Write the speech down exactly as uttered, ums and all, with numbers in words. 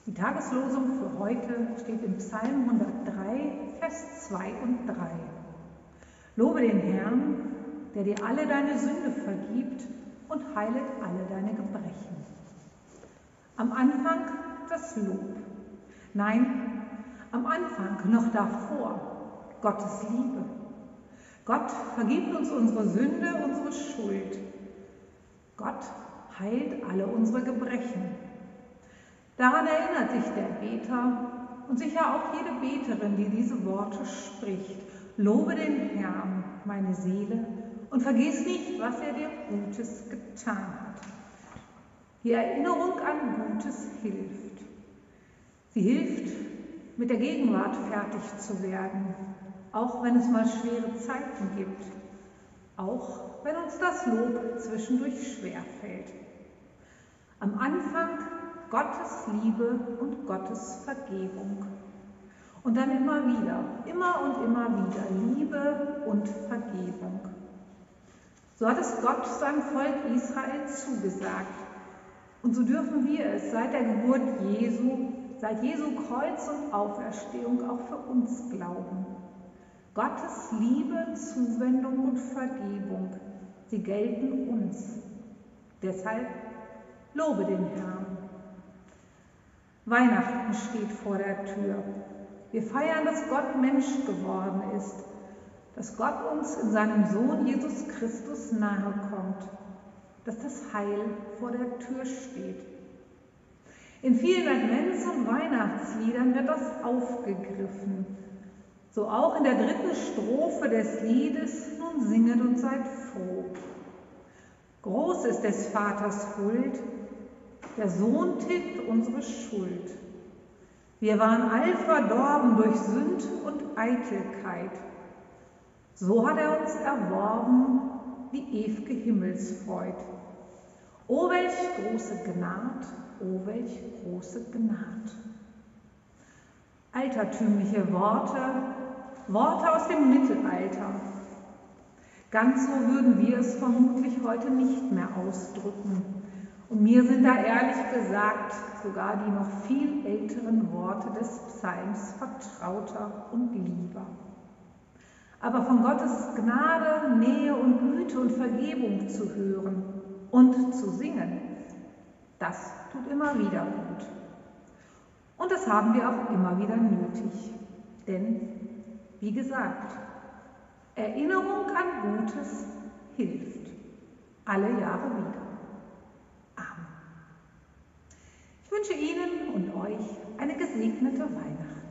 Die Tageslosung für heute steht im Psalm hundertdrei, Vers zwei und drei. Lobe den Herrn, der dir alle deine Sünde vergibt und heilet alle deine Gebrechen. Am Anfang das Lob. Nein, am Anfang, noch davor, Gottes Liebe. Gott vergibt uns unsere Sünde, unsere Schuld. Gott heilt alle unsere Gebrechen. Daran erinnert sich der Beter und sicher auch jede Beterin, die diese Worte spricht. Lobe den Herrn, meine Seele, und vergiss nicht, was er dir Gutes getan hat. Die Erinnerung an Gutes hilft. Sie hilft, mit der Gegenwart fertig zu werden, auch wenn es mal schwere Zeiten gibt, auch wenn uns das Lob zwischendurch schwerfällt. Am Anfang Gottes Liebe und Gottes Vergebung. Und dann immer wieder, immer und immer wieder Liebe und Vergebung. So hat es Gott seinem Volk Israel zugesagt. Und so dürfen wir es seit der Geburt Jesu, seit Jesu Kreuz und Auferstehung auch für uns glauben. Gottes Liebe, Zuwendung und Vergebung, sie gelten uns. Deshalb lobe den Herrn. Weihnachten steht vor der Tür. Wir feiern, dass Gott Mensch geworden ist, dass Gott uns in seinem Sohn Jesus Christus nahe kommt, dass das Heil vor der Tür steht. In vielen Advents- und Weihnachtsliedern wird das aufgegriffen. So auch in der dritten Strophe des Liedes: Nun singet und seid froh. Groß ist des Vaters Huld, der Sohn tilgt unsere Schuld. Wir waren all verdorben durch Sünd und Eitelkeit. So hat er uns erworben, die ew'ge Himmelsfreud. O welch große Gnad, o welch große Gnad. Altertümliche Worte, Worte aus dem Mittelalter. Ganz so würden wir es vermutlich heute nicht mehr ausdrücken. Und mir sind da ehrlich gesagt sogar die noch viel älteren Worte des Psalms vertrauter und lieber. Aber von Gottes Gnade, Nähe und Güte und Vergebung zu hören und zu singen, das tut immer wieder gut. Und das haben wir auch immer wieder nötig. Denn, wie gesagt, Erinnerung an Gutes hilft alle Jahre wieder. Ich wünsche Ihnen und euch eine gesegnete Weihnacht.